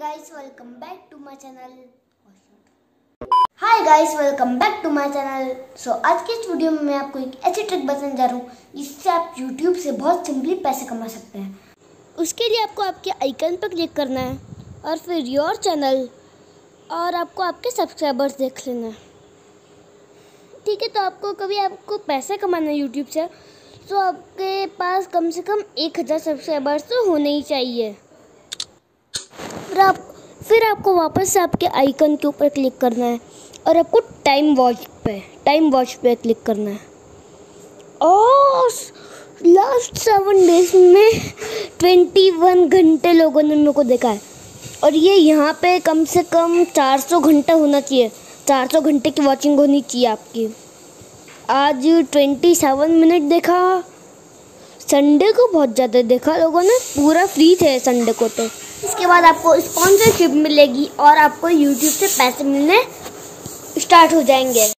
guys, welcome back to my channel. Hi guys, welcome back to my channel. So आज के इस video में मैं आपको एक ऐसी ट्रिक बताने जा रहा हूँ जिससे आप YouTube से बहुत सिंपली पैसे कमा सकते हैं। उसके लिए आपको आपके आइकन पर क्लिक करना है और फिर योर चैनल और आपको आपके सब्सक्राइबर्स देख लेना है। ठीक है, तो आपको पैसे कमाना है यूट्यूब से, तो आपके पास कम से कम 1000 सब्सक्राइबर्स तो होने ही चाहिए। फिर आपको वापस से आपके आइकन के ऊपर क्लिक करना है और आपको टाइम वॉच पे क्लिक करना है। और लास्ट 7 डेज में 21 घंटे लोगों ने मेरे को देखा है और ये यहाँ पे कम से कम 400 घंटा होना चाहिए। 400 घंटे की वॉचिंग होनी चाहिए आपकी। आज 27 मिनट देखा। संडे को बहुत ज़्यादा देखा लोगों ने, पूरा फ्री थे संडे को। तो इसके बाद आपको स्पॉन्सरशिप मिलेगी और आपको यूट्यूब से पैसे मिलने स्टार्ट हो जाएंगे।